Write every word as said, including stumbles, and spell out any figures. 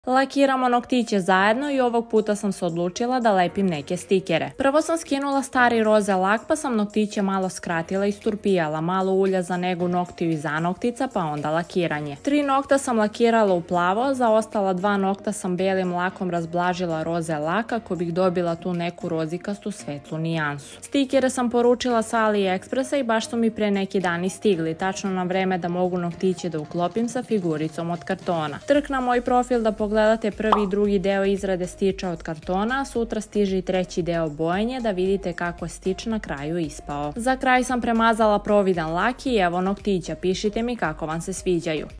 Lakiramo noktiće zajedno i ovog puta sam se odlučila da lepim neke stikere. Prvo sam skinula stari roze lak pa sam noktiće malo skratila i sturpijala, malo ulja za negu noktiju i zanoktica pa onda lakiranje. Tri nokta sam lakirala u plavo, za ostala dva nokta sam belim lakom razblažila roze lak kako bih dobila tu neku rozikastu svetlu nijansu. Stikere sam poručila sa AliExpressa i baš su mi pre neki dani stigli, tačno na vreme da mogu noktiće da uklopim sa figuricom od kartona. Trk na moj profil da pogledate prvi i drugi deo izrade stiča od kartona, a sutra stiže i treći deo bojenja da vidite kako je stič na kraju ispao. Za kraj sam premazala providan lak i evo noktića, pišite mi kako vam se sviđaju.